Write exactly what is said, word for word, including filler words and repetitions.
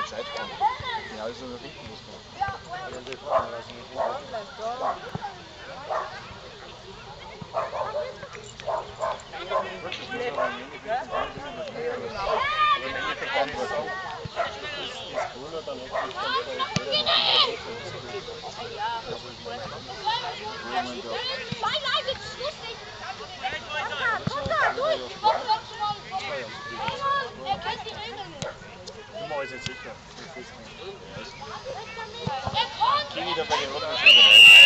Zeit kommt. Ja, also hinten muss man. Oder wir fahren lassen. Nummer ist jetzt sicher. Kini, da bei den Rotten ist